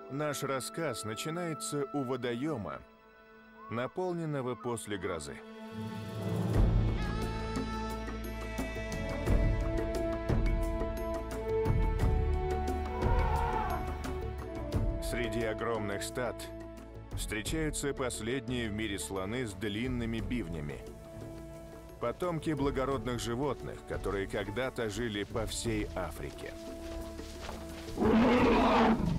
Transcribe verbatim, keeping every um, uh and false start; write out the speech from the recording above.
Наш рассказ начинается у водоема, наполненного после грозы. Среди огромных стад встречаются последние в мире слоны с длинными бивнями. Потомки благородных животных, которые когда-то жили по всей Африке.